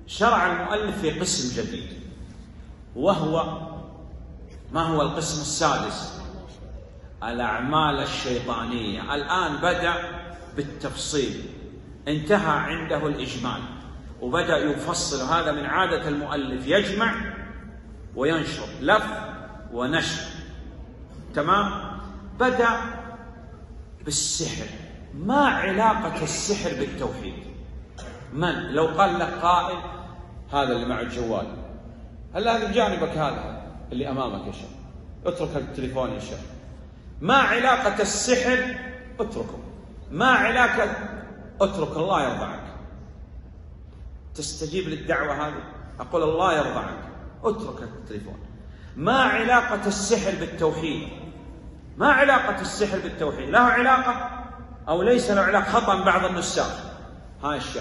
شرع المؤلف في قسم جديد، وهو ما هو القسم السادس؟ الأعمال الشيطانية. الآن بدأ بالتفصيل، انتهى عنده الإجمال وبدأ يفصل. هذا من عادة المؤلف، يجمع وينشر، لف ونشر، تمام. بدأ بالسحر. ما علاقة السحر بالتوحيد؟ من لو قال لك قائل هذا اللي مع الجوال، هل هذا جانبك هذا اللي أمامك يا شيخ، اترك التليفون يا شيخ، ما علاقة السحر؟ اتركه. ما علاقة؟ اترك، الله يرضى عنك. تستجيب للدعوة هذه؟ أقول الله يرضى عنك، اترك التليفون. ما علاقة السحر بالتوحيد؟ ما علاقة السحر بالتوحيد؟ له علاقة أو ليس له علاقة؟ خطأ بعض النساخ. هاي الشيخ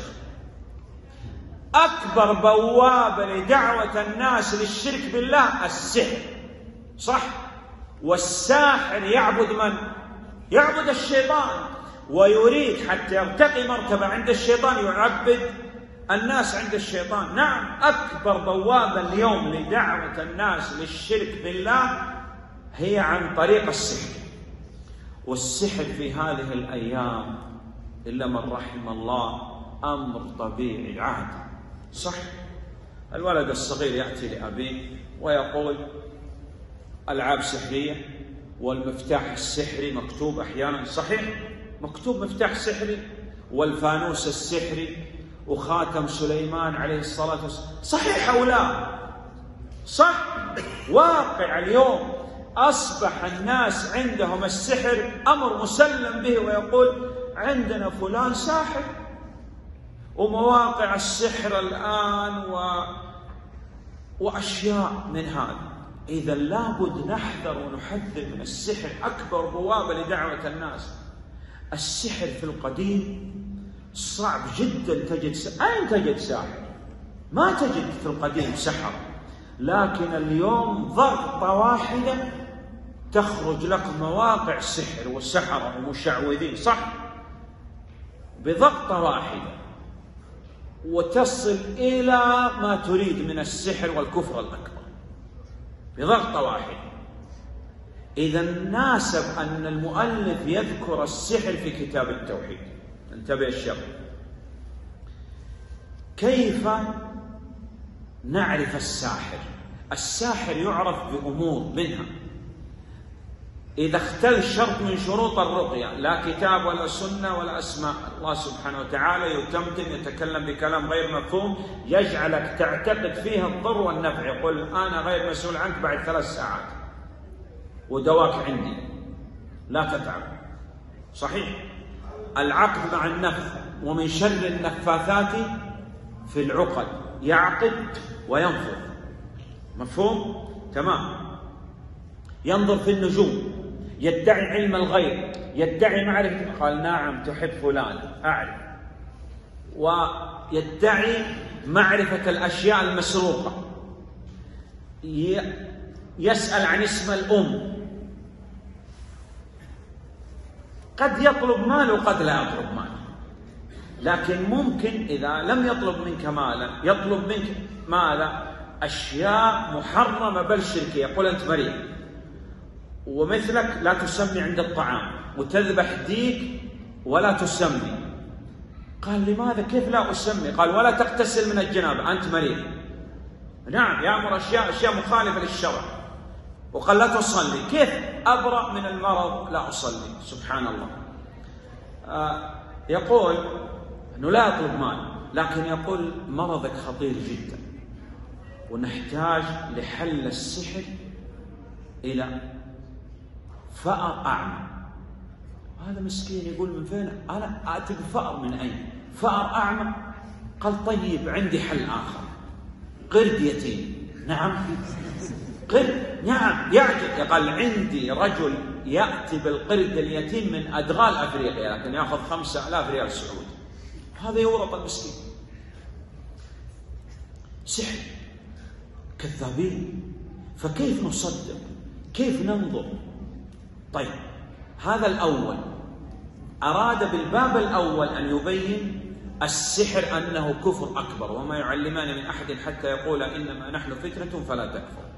أكبر بوابة لدعوة الناس للشرك بالله السحر، صح؟ والساحر يعبد من؟ يعبد الشيطان، ويريد حتى يرتقي مرتبة عند الشيطان يعبد الناس عند الشيطان. نعم، أكبر بوابة اليوم لدعوة الناس للشرك بالله هي عن طريق السحر. والسحر في هذه الأيام إلا من رحم الله أمر طبيعي عادي، صح؟ الولد الصغير يأتي لأبيه ويقول ألعاب سحرية، والمفتاح السحري مكتوب أحيانا، صحيح؟ مكتوب مفتاح سحري، والفانوس السحري، وخاتم سليمان عليه الصلاة والسلام، صحيح أو لا؟ صح. واقع اليوم أصبح الناس عندهم السحر أمر مسلم به، ويقول عندنا فلان ساحر. ومواقع السحر الآن وأشياء من هذا. إذا لابد نحذر ونحذر من السحر، أكبر بوابة لدعوة الناس. السحر في القديم صعب جدا تجد أين تجد ساحر؟ ما تجد في القديم سحر، لكن اليوم ضغطة واحدة تخرج لك مواقع سحر وسحرة ومشعوذين، صح؟ بضغطة واحدة وتصل إلى ما تريد من السحر والكفر الأكبر بضغطة واحدة. إذا ناسب أن المؤلف يذكر السحر في كتاب التوحيد. انتبه الشر. كيف نعرف الساحر؟ الساحر يعرف بأمور، منها إذا اختل شرط من شروط الرقية، لا كتاب ولا سنة ولا أسماء الله سبحانه وتعالى، يتمتم يتكلم بكلام غير مفهوم يجعلك تعتقد فيه الضر والنفع، يقول أنا غير مسؤول عنك بعد 3 ساعات ودواك عندي لا تتعب، صحيح؟ العقد مع النفث، ومن شر النفاثات في العقد، يعقد وينفث، مفهوم؟ تمام. ينظر في النجوم، يدعي علم الغيب، يدعي معرفة، قال نعم تحب فلان أعرف، ويدعي معرفة الأشياء المسروقة، يسأل عن اسم الأم، قد يطلب مال وقد لا يطلب مال، لكن ممكن إذا لم يطلب منك مالا يطلب منك ماذا؟ أشياء محرمة بل شركية، يقول أنت مريض ومثلك لا تسمي عند الطعام، وتذبح ديك ولا تسمي. قال لماذا؟ كيف لا أسمي؟ قال ولا تغتسل من الجنابة، أنت مريض. نعم، يأمر أشياء مخالفة للشرع. وقال لا تصلي، كيف أبرأ من المرض لا أصلي؟ سبحان الله. يقول أنه لا يطلب مال، لكن يقول مرضك خطير جدا ونحتاج لحل السحر إلى فأر أعمى. هذا مسكين يقول من فين؟ أنا آتي بفأر من أين؟ فأر أعمى؟ قال طيب عندي حل آخر، قرد يتيم. نعم قرد، نعم يعجب. قال عندي رجل يأتي بالقرد اليتيم من أدغال أفريقيا، لكن يأخذ 5000 ريال سعودي. هذا يورط المسكين. سحر، كذابين. فكيف نصدق؟ كيف ننظر؟ طيب، هذا الأول أراد بالباب الأول أن يبين السحر أنه كفر أكبر، وما يعلمان من أحد حتى يقولا إنما نحن فتنة فلا تكفر.